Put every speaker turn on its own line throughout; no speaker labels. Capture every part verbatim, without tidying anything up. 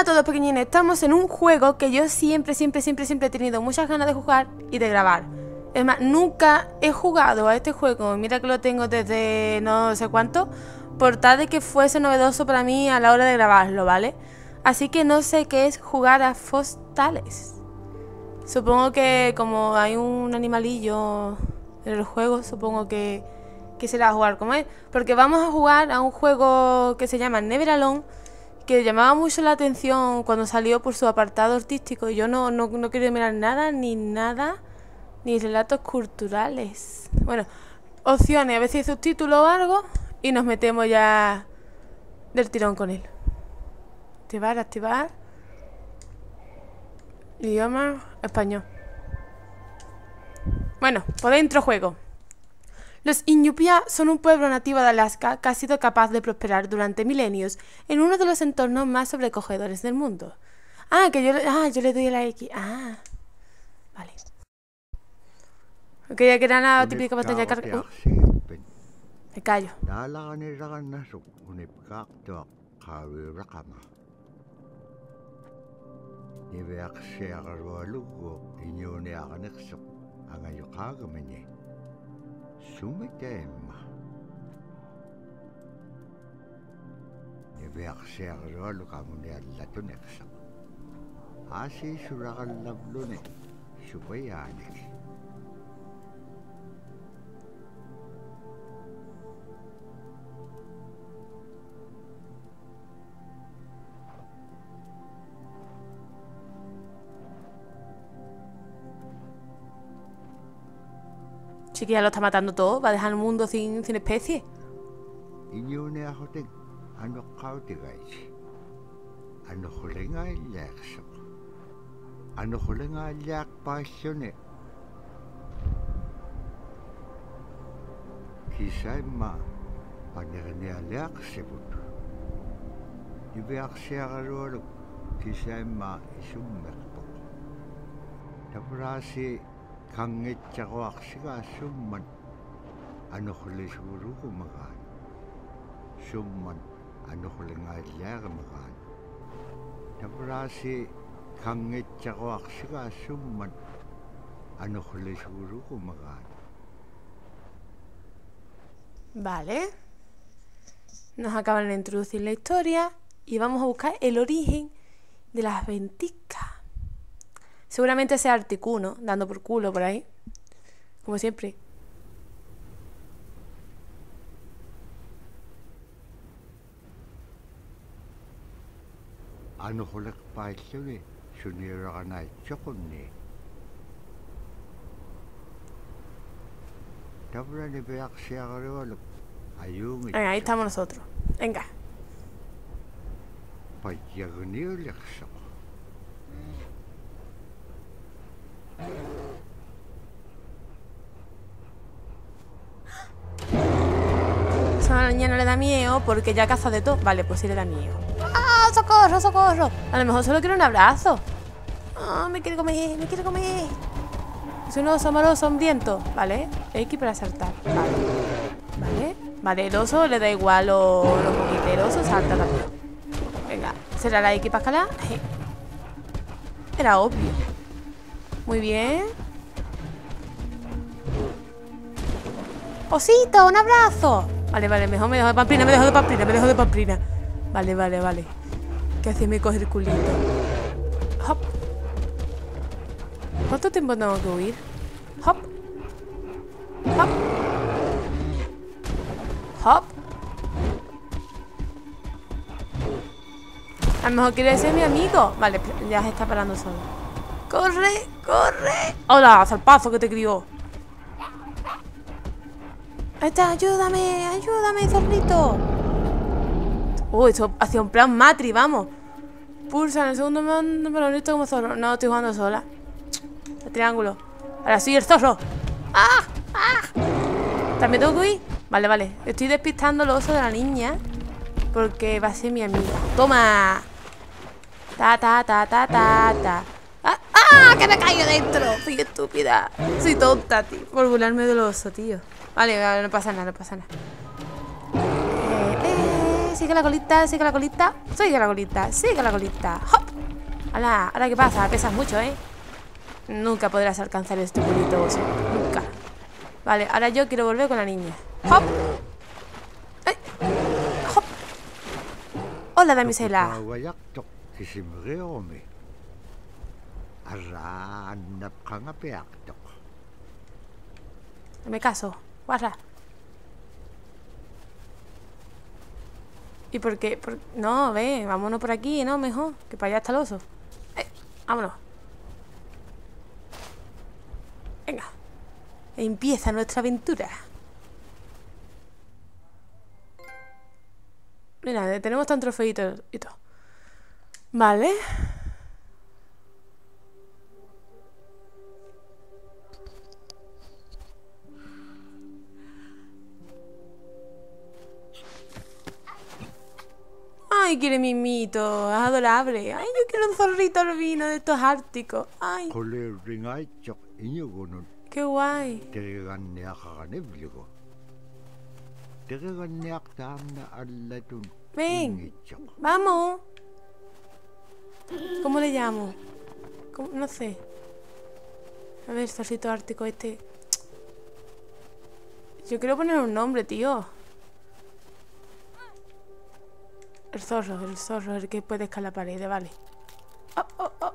Hola a todos pequeñines, estamos en un juego que yo siempre, siempre, siempre, siempre he tenido muchas ganas de jugar y de grabar. Es más, nunca he jugado a este juego, mira que lo tengo desde no sé cuánto, por tal de que fuese novedoso para mí a la hora de grabarlo, ¿vale? Así que no sé qué es jugar a Fostales. Supongo que como hay un animalillo en el juego, supongo que, que será jugar como él. Porque vamos a jugar a un juego que se llama Never Alone, que llamaba mucho la atención cuando salió por su apartado artístico. Y yo no, no, no quiero mirar nada, ni nada, ni relatos culturales. Bueno, opciones, a ver si hay subtítulos o algo, y nos metemos ya del tirón con él. Activar, activar. Idioma español. Bueno, pues dentro juego. Los Iñupiat son un pueblo nativo de Alaska que ha sido capaz de prosperar durante milenios en uno de los entornos más sobrecogedores del mundo. Ah, que yo, ah, yo le doy a la X. Ah, vale. Creía que era la típica pantalla de carga. Uh, me callo.
Sumitema. Nebeaxeagrualu kamuniallatuneksa. Asi suraqallavluni supayaanik.
Sí que ya lo está matando todo, va a dejar el mundo sin, sin especie.
Iñune ajoten, ano qautigaisi. Ano hulenga illaaqsa. Ano hulenga illaaqpaassune. Kisaimma panernialeaqsiput. Ibeaqsiagalualu kisaimma isummerpoq. Taprasi Kangitsaquaqsigaasumman anuqlisuurugumagaan summan anuqlingaallaagimagaan tapraasi kangitsaquaqsigaasumman anuqlisuurugumagaan.
Vale. Nos acaban de introducir la historia y vamos a buscar el origen de las ventiscas. Seguramente sea Articuno, dando por culo por ahí. Como siempre.
Anuqulek paalluni suniraqanaitsoqunni. Tabrani beaqsiagarualuk ayuumi.
Venga, ahí estamos nosotros. Venga.
Payagniuliqsoq.
A la niña no le da miedo porque ya caza de todo. Vale, pues sí le da miedo. ¡Ah, socorro, socorro! A lo mejor solo quiere un abrazo. ¡Ah, me quiere comer, me quiere comer! Es un oso amoroso, hambriento. Vale, X para saltar. Vale, vale. Vale, el oso le da igual lo, lo poquito. El oso salta también. Venga, ¿será la X para escalar? Era obvio. Muy bien. ¡Osito, un abrazo! Vale, vale, mejor me dejo de pamplina, me dejo de pamplina, me dejo de pamplina. Vale, vale, vale. ¿Qué hace? Me coge el culito. Hop. ¿Cuánto tiempo tengo que huir? Hop. Hop. Hop. A lo mejor quiere ser mi amigo. Vale, ya se está parando solo. ¡Corre! ¡Corre! ¡Hola! ¡Zarpazo que te crió! Ahí está, ayúdame, ayúdame, zorrito. Uy, esto hacía un plan matri, vamos. Pulsa en el segundo mando, pero listo como zorro. No, estoy jugando sola. El triángulo. Ahora sí, el zorro. ¡Ah! ¡Ah! ¿También tengo que huir? Vale, vale. Estoy despistando los osos de la niña porque va a ser mi amiga. ¡Toma! Ta, ta, ta, ta, ta, ta. ¡Ah! ¡Ah! ¡Que me caigo dentro! Soy estúpida. Soy tonta, tío. Por burlarme del oso, tío. Vale, vale, no pasa nada, no pasa nada. Eh, eh, sigue la colita, sigue la colita. Sigue la colita, sigue la colita. ¡Hop! ¡Hala! ¿Ahora qué pasa? Pesas mucho, ¿eh? Nunca podrás alcanzar este culito oso. Nunca. Vale, ahora yo quiero volver con la niña. ¡Hop! ¡Ay! ¡Hop! Hola, damisela.
Wayaktok kisimreome. Arra napkangapeaktok.
Me caso. Guarra. ¿Y por qué? Por... No, ve, vámonos por aquí, ¿no? Mejor, que para allá está el oso. Eh, vámonos. Venga. Empieza nuestra aventura. Mira, tenemos tan trofeitos y todo. Vale. Ay, quiere mimito, es adorable. Ay, yo quiero un zorrito albino de estos árticos. Ay,
Kole ringaichok inyugunun.
qué guay.
Tereganneakaganevligo. Tereganneaktaamna allatun.
Ven,
Ingitchok.
vamos. ¿Cómo le llamo? ¿Cómo? No sé. A ver, zorrito ártico este. Yo quiero poner un nombre, tío. El zorro, el zorro, el que puede escalar la pared, vale. Oh, oh, oh.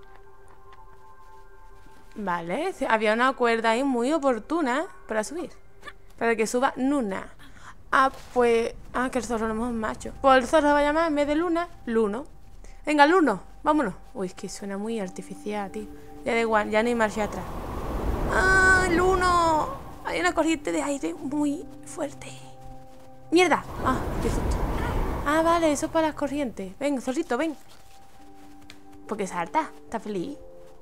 Vale, había una cuerda ahí muy oportuna para subir. Para que suba Nuna. Ah, pues... Ah, que el zorro no es macho. Pues el zorro va a llamar, en vez de Luna, Luno. Venga, Luno, vámonos. Uy, es que suena muy artificial, tío. Ya da igual, ya no hay marcha atrás. ¡Ah, Luno! Hay una corriente de aire muy fuerte. ¡Mierda! Ah, qué susto. Ah, vale, eso es para las corrientes. Ven, zorrito, ven. Porque salta, está feliz.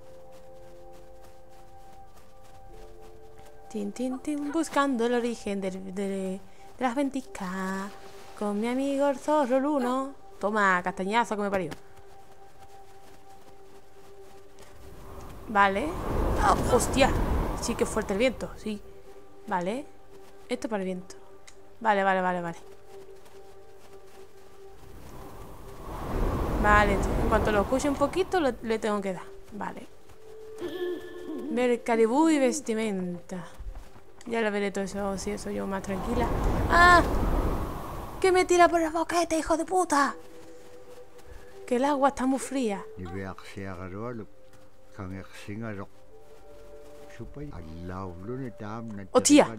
Tin, tin, tin, buscando el origen de, de, de las ventiscas. Con mi amigo el zorro Luno. Toma, castañazo que me parió. Vale. Oh, hostia. Sí que fuerte el viento, sí. Vale. Esto para el viento. Vale, vale, vale, vale. Vale, en cuanto lo escuche un poquito, lo, le tengo que dar. Vale. Ver caribú y vestimenta. Ya lo veré todo eso, si eso yo más tranquila. ¡Ah! ¡Que me tira por el boquete, hijo de puta! Que el agua está muy fría.
Niveaksiagarualuk. Kangeksingaro. Supay allaulunetaamna.
¡Hostia!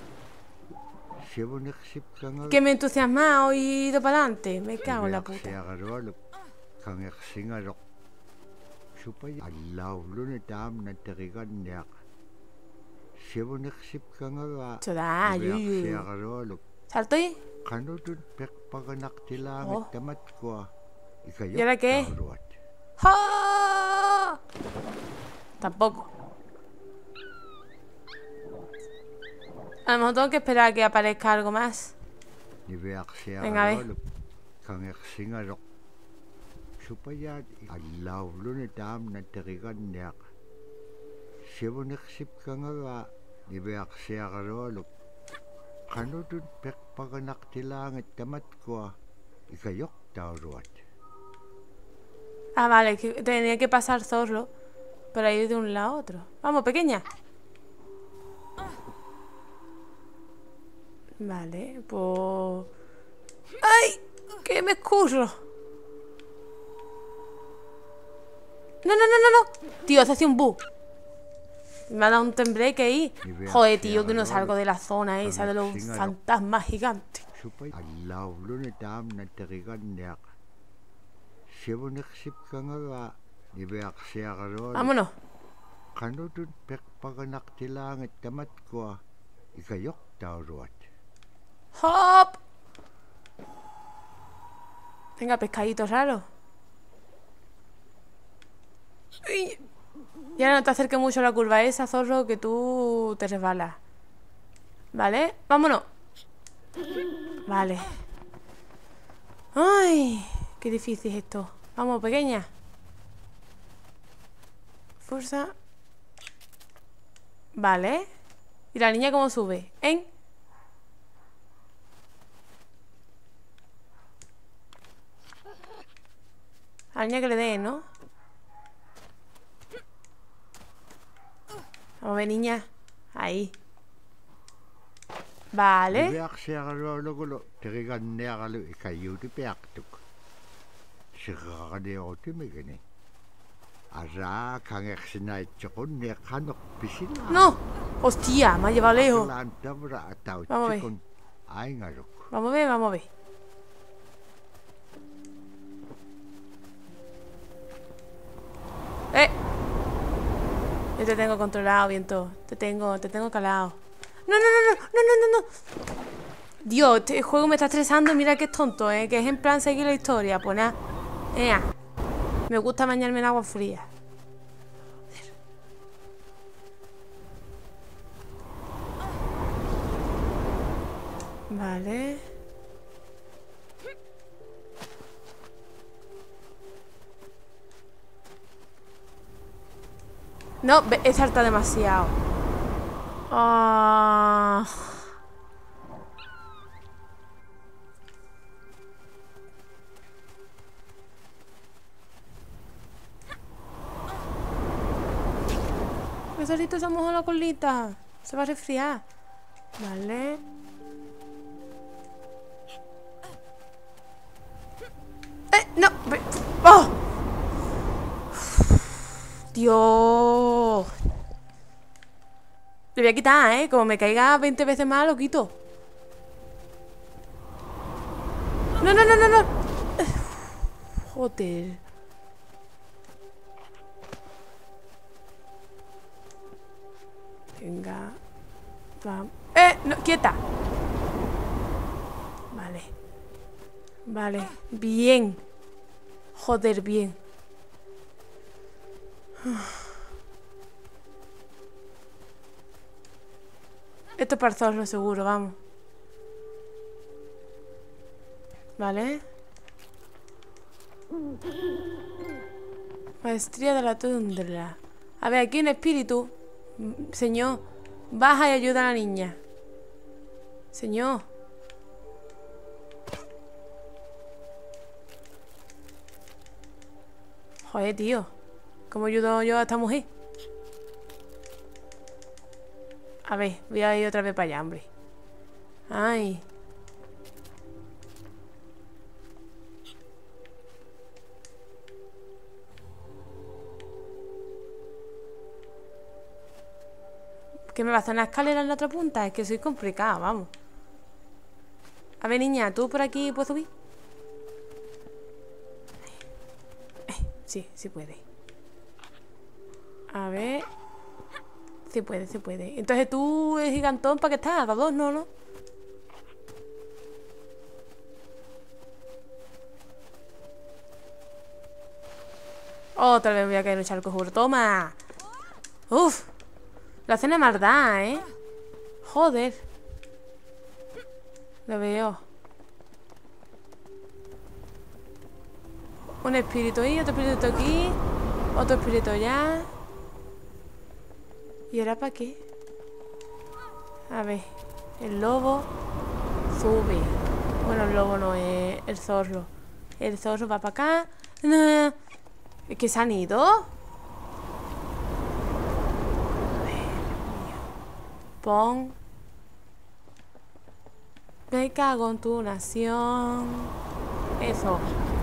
Siebunexipkangaru.
Que me entusiasma y ido para adelante. Me cago en la puta.
Niveaksiagarualuk. Kangeksingaro. Supay allaulunetaamna teriganneaq. Siebunexipkangaru.
Choda, yuyu.
Niveaksiagarualuk.
¿Salto ahí?
Kanutun pekpaganaktilaangit
Oh.
tamatkua.
¿Y ahora qué? ¡Ja! Tampoco. A lo mejor tengo que esperar a que aparezca algo más. Venga, a ver. Ah, vale, que tenía que pasar zorro para ir de un lado a otro. Vamos, pequeña. Vale, pues... ¡Ay! ¡Que me escurro! ¡No, no, no, no, no! Tío, se hace un bug. Me ha dado un tembleque ahí. Joder, tío, que no salgo de la zona esa de los fantasmas gigantes. Vámonos. ¡Hop! Venga, pescadito raro. Uy. Y ahora no te acerques mucho a la curva esa, zorro, que tú te resbalas. ¿Vale? ¡Vámonos! Vale. ¡Ay! Qué difícil es esto. Vamos, pequeña. Fuerza. Vale. ¿Y la niña cómo sube? ¿En? A la niña que le dé, ¿no? Vamos a ver, niña. Ahí. Vale.
Viaksiarluolugu teriganniaralu ikayuuti piaqtuk. Sirraqaniortimigini. Asa kangersinaittsoqunni qaneq pisila.
¡No! ¡Hostia! Me ha llevado lejos.
Lantabra
Vamos a ver.
atautsikun aingaruk.
Vamos a ver, vamos a ver. ¡Eh! Yo te tengo controlado, viento. Te tengo, te tengo calado. ¡No, no, no, no! ¡No, no, no, no! Dios, este juego me está estresando. Mira que es tonto, ¿eh? Que es en plan seguir la historia. Pues nada. Ea. Me gusta bañarme en agua fría. Joder. Vale. No, he saltado demasiado. Ah. El solito se ha mojado la colita. Se va a resfriar. Vale. ¡Eh! ¡No! ¡Oh! Dios. Le voy a quitar, ¿eh? Como me caiga veinte veces más, lo quito. No, no, no, no, no. Joder. Venga. Vamos. ¡Eh! No, quieta. Vale. Vale. Bien. Joder, bien. Esto es para el zorro, seguro, vamos. Vale. Maestría de la tundra. A ver, aquí un espíritu. Señor, baja y ayuda a la niña. Señor. Joder, tío. ¿Cómo ayudo yo a esta mujer? A ver, voy a ir otra vez para allá, hombre. Ay. ¿Qué me va a hacer una escalera en la otra punta? Es que soy complicada, vamos. A ver, niña, ¿tú por aquí puedes subir? Eh, sí, sí puede. A ver. Sí puede, sí puede. Entonces tú es gigantón, ¿para qué estás? ¿Para dos? No, no. Otra vez voy a caer en un charco oscuro. ¡Toma! ¡Uf! La cena maldad, ¿eh? Joder. Lo veo. Un espíritu ahí, otro espíritu aquí. Otro espíritu allá. ¿Y ahora para qué? A ver. El lobo sube. Bueno, el lobo no es el zorro. El zorro va para acá. No. ¿Es que se han ido? A ver, pon. Me cago en tu nación. Eso.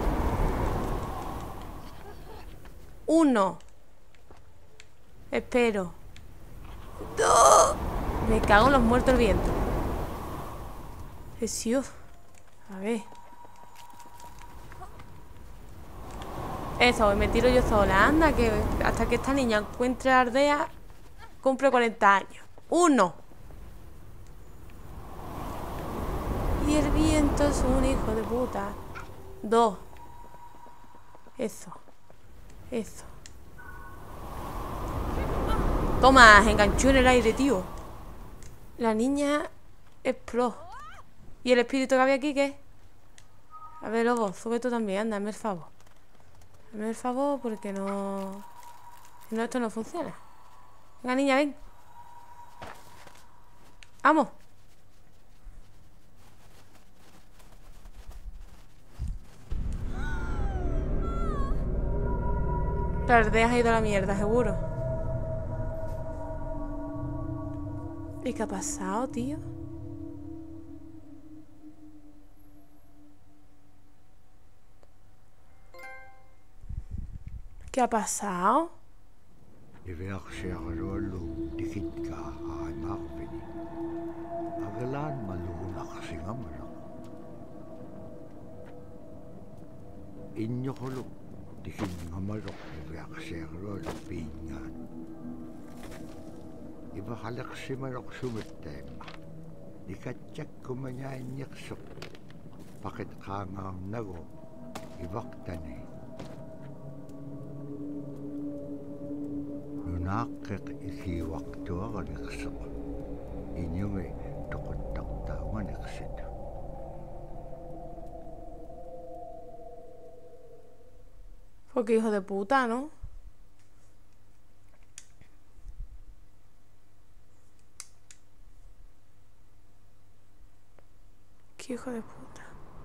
Uno. Espero. Dos. Me cago en los muertos del viento. Jesús. A ver. Eso, me tiro yo sola. Anda, que hasta que esta niña encuentre a Ardea, cumple cuarenta años. Uno. Y el viento es un hijo de puta. Dos. Eso. Eso. Toma, enganchó en el aire, tío. La niña explotó. ¿Y el espíritu que había aquí qué? A ver, lobo, sube tú también, anda, hazme el favor. Hazme el favor porque no... Si no, esto no funciona. Venga, niña, ven. Vamos. La aldea ha ido a la mierda, seguro. ¿Y qué ha pasado, tío? ¿Qué ha pasado?
Iveaqsiaqaluallu tikitkaa aanaarpini. Agalaan maluunaqsingamana. Inñoqulu tikinngamaloq iveaqsiaqaluallu piingaan. Ivaqaleqsimaloq sumittaimma. Nikatjakkumañaanniqsuq paqit qaangaarnagu ivaqtani. Nunaaqqiq ikiwaqtuaqaniqsuq iñungi toquttaqtauganiqsit.
Porque hijo de puta, ¿no? Qué hijo de puta.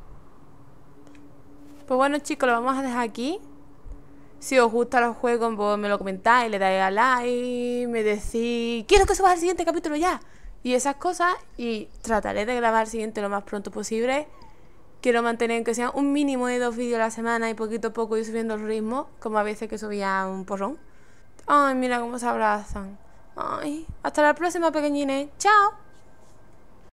Pues bueno, chicos, lo vamos a dejar aquí. Si os gusta los juegos, pues me lo comentáis, le dais a like, me decís, quiero que subas el siguiente capítulo ya. Y esas cosas, y trataré de grabar el siguiente lo más pronto posible. Quiero mantener que sea un mínimo de dos vídeos a la semana y poquito a poco ir subiendo el ritmo, como a veces que subía un porrón. Ay, mira cómo se abrazan. Ay, hasta la próxima, pequeñines. Chao.